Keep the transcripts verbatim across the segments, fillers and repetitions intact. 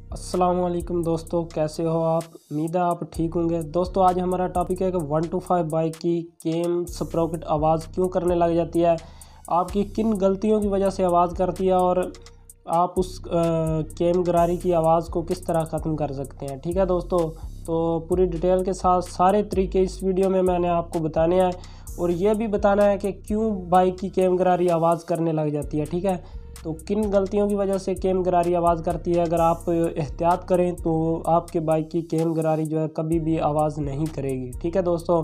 अस्सलाम वालेकुम दोस्तों, कैसे हो आप? उम्मीद है आप ठीक होंगे। दोस्तों आज हमारा टॉपिक है कि वन टू फाइव बाइक की केम स्प्रोकेट आवाज़ क्यों करने लग जाती है, आपकी किन गलतियों की वजह से आवाज़ करती है और आप उस आ, केम गरारी की आवाज़ को किस तरह ख़त्म कर सकते हैं। ठीक है दोस्तों, तो पूरी डिटेल के साथ सारे तरीके इस वीडियो में मैंने आपको बताने हैं और ये भी बताना है कि क्यों बाइक की केम गरारी आवाज़ करने लग जाती है। ठीक है, तो किन गलतियों की वजह से केम गरारी आवाज़ करती है। अगर आप एहतियात करें तो आपके बाइक की केम गरारी जो है कभी भी आवाज़ नहीं करेगी। ठीक है दोस्तों,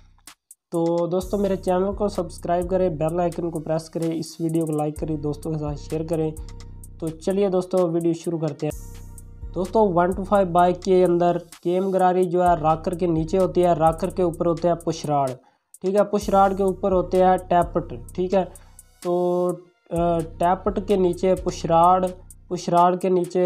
तो दोस्तों मेरे चैनल को सब्सक्राइब करें, बेल आइकन को प्रेस करें, इस वीडियो को लाइक करें, दोस्तों के साथ शेयर करें। तो चलिए दोस्तों वीडियो शुरू करते हैं। दोस्तों वन टू फाइव बाइक के अंदर केम गरारी जो है राकर के नीचे होती है, राकर के ऊपर होते हैं पुशराड। ठीक है, पुशराड के ऊपर होते हैं टैपट। ठीक है, तो टैपट के नीचे पुशराड, पुशराड के नीचे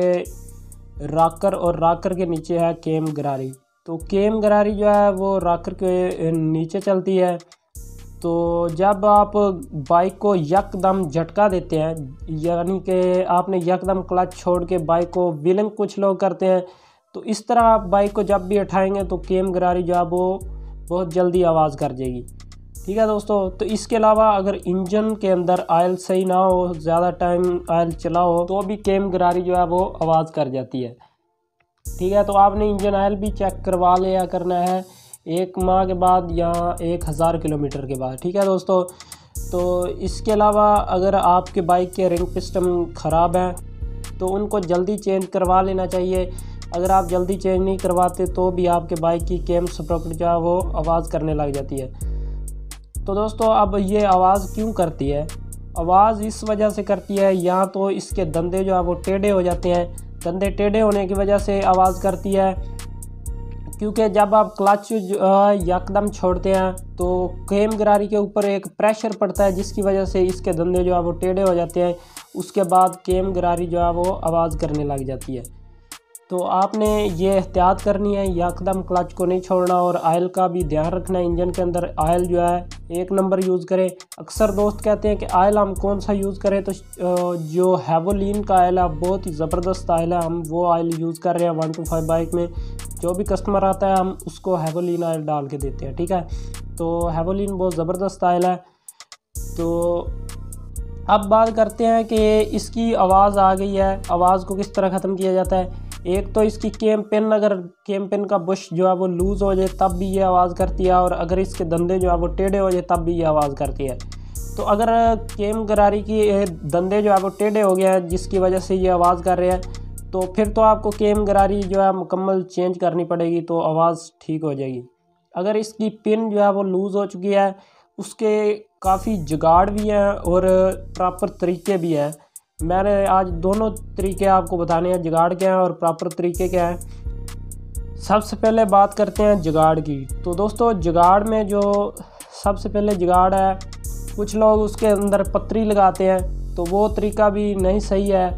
राकर और राकर के नीचे है केम गरारी। तो केम गरारी जो है वो राकर के नीचे चलती है। तो जब आप बाइक को यकदम झटका देते हैं, यानी कि आपने यकदम क्लच छोड़ के बाइक को व्हीलिंग कुछ लोग करते हैं, तो इस तरह आप बाइक को जब भी उठाएंगे तो केम गरारी जो है वो बहुत जल्दी आवाज़ कर जाएगी। ठीक है दोस्तों, तो इसके अलावा अगर इंजन के अंदर ऑयल सही ना हो, ज़्यादा टाइम ऑयल चला हो, तो भी केम गरारी जो है वो आवाज़ कर जाती है। ठीक है, तो आपने इंजन ऑयल भी चेक करवा लिया करना है एक माह के बाद या एक हज़ार किलोमीटर के बाद। ठीक है दोस्तों, तो इसके अलावा अगर आपके बाइक के रिंग पिस्टन ख़राब है तो उनको जल्दी चेंज करवा लेना चाहिए। अगर आप जल्दी चेंज नहीं करवाते तो भी आपके बाइक की केम स्प्रोकेट जो है वो आवाज़ करने लग जाती है। तो दोस्तों अब ये आवाज़ क्यों करती है? आवाज़ इस वजह से करती है, या तो इसके दंदे जो है वो टेढ़े हो जाते हैं। दंदे टेढ़े होने की वजह से आवाज़ करती है, क्योंकि जब आप क्लच यकदम छोड़ते हैं तो केम गरारी के ऊपर एक प्रेशर पड़ता है, जिसकी वजह से इसके दंदे जो है वो टेढ़े हो जाते हैं। उसके बाद केम गरारी जो है वो आवाज़ करने लग जाती है। तो आपने ये एहतियात करनी है, यकदम क्लच को नहीं छोड़ना और ऑयल का भी ध्यान रखना है। इंजन के अंदर ऑयल जो है एक नंबर यूज़ करें। अक्सर दोस्त कहते हैं कि ऑयल हम कौन सा यूज़ करें, तो जो हैवोलिन का ऑयल है बहुत ही ज़बरदस्त ऑयल है, हम वो ऑयल यूज़ कर रहे हैं वन टू फाइव बाइक में। जो भी कस्टमर आता है हम उसको हैवोलिन ऑयल डाल के देते हैं। ठीक है, तो हैवोलिन बहुत ज़बरदस्त ऑयल है। तो अब बात करते हैं कि इसकी आवाज़ आ गई है, आवाज़ को किस तरह ख़त्म किया जाता है। एक तो इसकी केम पिन, अगर केम पिन का बुश जो है वो लूज़ हो जाए तब भी ये आवाज़ करती है, और अगर इसके दंदे जो है वो टेढ़े हो जाए तब भी ये आवाज़ करती है। तो अगर केम गरारी की दंदे जो है वो टेढ़े हो गए हैं जिसकी वजह से ये आवाज़ कर रहे हैं, तो फिर तो आपको केम गरारी जो है मुकम्मल चेंज करनी पड़ेगी, तो आवाज़ ठीक हो जाएगी। अगर इसकी पिन जो है वो लूज़ हो चुकी है, उसके काफ़ी जुगाड़ भी हैं और प्रॉपर तरीके भी हैं। मैंने आज दोनों तरीके आपको बताने हैं, जुगाड़ क्या है और प्रॉपर तरीके क्या है। सबसे पहले बात करते हैं जुगाड़ की। तो दोस्तों जुगाड़ में जो सबसे पहले जुगाड़ है, कुछ लोग उसके अंदर पतरी लगाते हैं, तो वो तरीका भी नहीं सही है।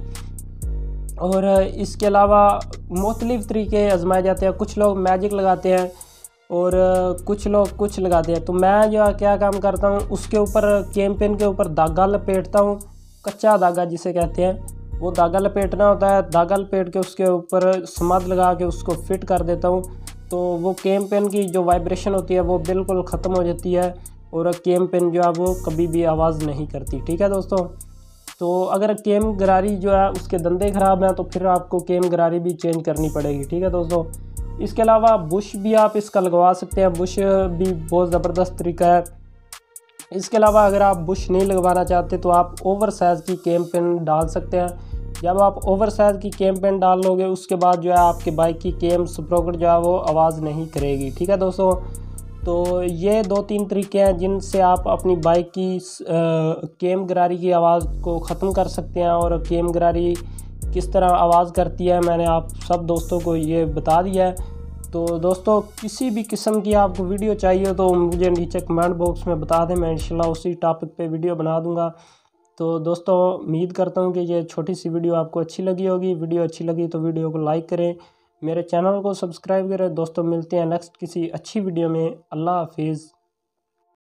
और इसके अलावा मुख्तलिफ़ तरीके आजमाए जाते हैं। कुछ लोग मैजिक लगाते हैं और कुछ लोग कुछ लगाते हैं। तो मैं जो क्या काम करता हूँ, उसके ऊपर केम पिन के ऊपर धागा लपेटता हूँ, कच्चा धागा जिसे कहते हैं, वो धागा लपेटना होता है। धागा लपेट के उसके ऊपर समद लगा के उसको फिट कर देता हूँ, तो वो केम पेन की जो वाइब्रेशन होती है वो बिल्कुल ख़त्म हो जाती है और केम पेन जो है वो कभी भी आवाज़ नहीं करती। ठीक है दोस्तों, तो अगर केम गरारी जो है उसके दंदे ख़राब हैं तो फिर आपको केम गरारी भी चेंज करनी पड़ेगी। ठीक है दोस्तों, इसके अलावा बुश भी आप इसका लगवा सकते हैं, बुश भी बहुत ज़बरदस्त तरीका है। इसके अलावा अगर आप बुश नहीं लगवाना चाहते तो आप ओवर साइज़ की केम पेन डाल सकते हैं। जब आप ओवर साइज़ की केम पेन डाल लोगे उसके बाद जो है आपकी बाइक की केम स्प्रोकेट जो है वो आवाज़ नहीं करेगी। ठीक है दोस्तों, तो ये दो तीन तरीके हैं जिनसे आप अपनी बाइक की केम गरारी की आवाज़ को ख़त्म कर सकते हैं। और केम गरारी किस तरह आवाज़ करती है मैंने आप सब दोस्तों को ये बता दिया है। तो दोस्तों किसी भी किस्म की आपको वीडियो चाहिए तो मुझे नीचे कमेंट बॉक्स में बता दें, मैं इंशाल्लाह उसी टॉपिक पे वीडियो बना दूंगा। तो दोस्तों उम्मीद करता हूँ कि ये छोटी सी वीडियो आपको अच्छी लगी होगी। वीडियो अच्छी लगी तो वीडियो को लाइक करें, मेरे चैनल को सब्सक्राइब करें। दोस्तों मिलते हैं नेक्स्ट किसी अच्छी वीडियो में। अल्लाह हाफिज़।